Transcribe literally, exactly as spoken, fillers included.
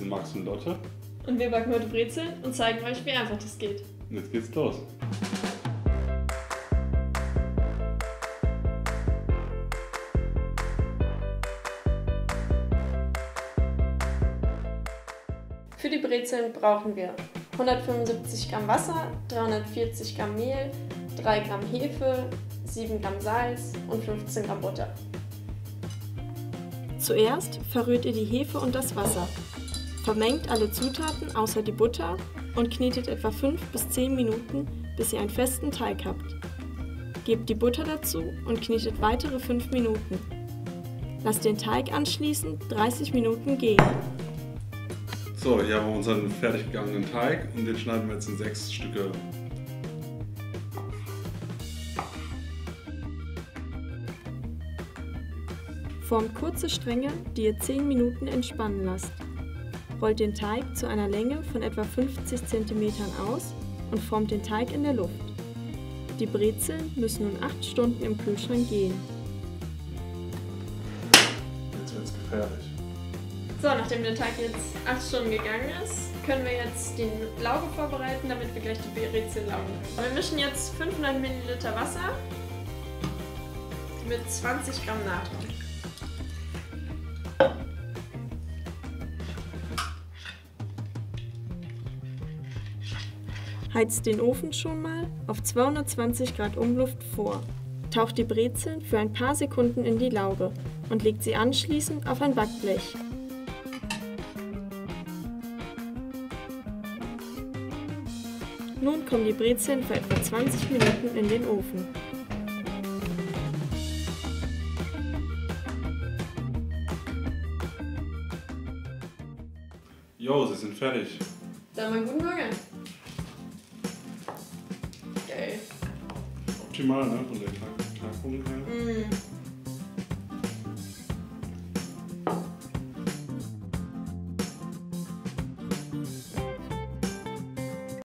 sind Max und Lotte. Und wir backen heute Brezeln und zeigen euch, wie einfach das geht. Und jetzt geht's los. Für die Brezeln brauchen wir hundertfünfundsiebzig Gramm Wasser, dreihundertvierzig Gramm Mehl, drei Gramm Hefe, sieben Gramm Salz und fünfzehn Gramm Butter. Zuerst verrührt ihr die Hefe und das Wasser. Vermengt alle Zutaten außer die Butter und knetet etwa fünf bis zehn Minuten, bis ihr einen festen Teig habt. Gebt die Butter dazu und knetet weitere fünf Minuten. Lasst den Teig anschließend dreißig Minuten gehen. So, hier haben wir unseren fertig gegangenen Teig und den schneiden wir jetzt in sechs Stücke. Formt kurze Stränge, die ihr zehn Minuten entspannen lasst. Rollt den Teig zu einer Länge von etwa fünfzig Zentimetern aus und formt den Teig in der Luft. Die Brezeln müssen nun acht Stunden im Kühlschrank gehen. Jetzt wird es gefährlich. So, nachdem der Teig jetzt acht Stunden gegangen ist, können wir jetzt die Lauge vorbereiten, damit wir gleich die Brezeln laugen können. Wir mischen jetzt fünfhundert Milliliter Wasser mit zwanzig Gramm Natron. Heizt den Ofen schon mal auf zweihundertzwanzig Grad Umluft vor. Taucht die Brezeln für ein paar Sekunden in die Lauge und legt sie anschließend auf ein Backblech. Nun kommen die Brezeln für etwa zwanzig Minuten in den Ofen. Jo, sie sind fertig. Dann mal guten Morgen. Geil. Optimal, ne? Von der Knackpunkt her. Mm.